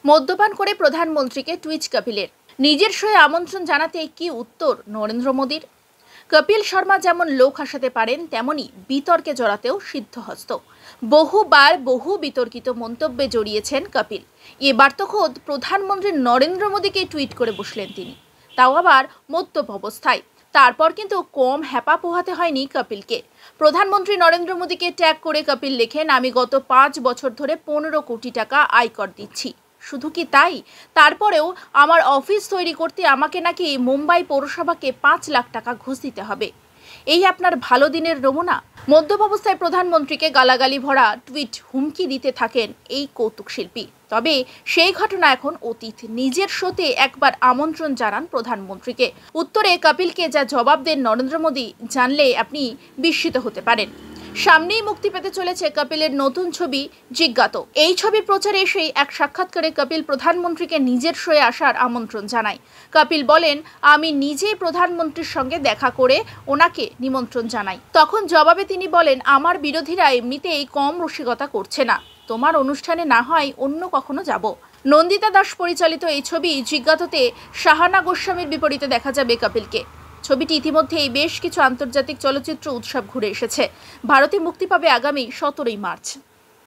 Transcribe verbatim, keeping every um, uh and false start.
মদ্যপান করে প্রধানমন্ত্রীকে টুইট কপিলের। নিজের শোয়ে আমন্ত্রণ জানাতে কি উত্তর নরেন্দ্র মোদীর? কপিল শর্মা যেমন লোক হাসাতে পারেন, তেমনি বিতর্কে জড়াতেও সিদ্ধহস্ত। বহুবার বহু বিতর্কিত মন্তব্যে জড়িয়েছেন কপিল। এবার তো খোদ প্রধানমন্ত্রী নরেন্দ্র মোদীকে টুইট করে বসলেন তিনি, তাও আবার মদ্যপ অবস্থায়। তারপর কিন্তু কম হ্যাপা পোহাতে হয়নি কপিলকে। প্রধানমন্ত্রী নরেন্দ্র মোদীকে ট্যাগ করে কপিল লেখেন, আমি গত পাঁচ বছর ধরে পনেরো কোটি টাকা আয়কর দিচ্ছি। শুধু কি তাই, তারপরেও আমার অফিস তৈরি করতে আমাকে নাকি মুম্বাই পৌরসভাকে পাঁচ লাখ টাকা ঘুষ দিতে হবে। এই আপনার ভালো দিনের নমুনা? মদ্যপ অবস্থায় প্রধানমন্ত্রীকে গালাগালি ভরা টুইট হুমকি দিতে থাকেন এই কৌতুক শিল্পী। তবে সেই ঘটনা এখন অতীত। নিজের শোতে একবার আমন্ত্রণ জানান প্রধানমন্ত্রীকে, উত্তরে কপিলকে যা জবাব দেন নরেন্দ্র মোদী, জানলে আপনি বিস্মিত হতে পারেন। সামনেই মুক্তি পেতে চলেছে কপিলের নতুন ছবি জিজ্ঞাত। এই ছবির প্রচারে এসেই এক সাক্ষাৎকারে কপিল প্রধানমন্ত্রীকে নিজের শোয়ে আসার আমন্ত্রণ জানায়। কপিল বলেন, আমি নিজেই প্রধানমন্ত্রীর সঙ্গে দেখা করে ওনাকে নিমন্ত্রণ জানাই। তখন জবাবে তিনি বলেন, আমার বিরোধীরা এমনিতেই কম রসিকতা করছে না, তোমার অনুষ্ঠানে না হয় অন্য কখনো যাব। নন্দিতা দাস পরিচালিত এই ছবি জিজ্ঞাততে সাহানা গোস্বামীর বিপরীতে দেখা যাবে কপিলকে। ছবিটি ইতিমধ্যেই বেশ কিছু আন্তর্জাতিক চলচ্চিত্র উৎসব ঘুরে এসেছে। ভারতে মুক্তি পাবে আগামী সতেরোই মার্চ।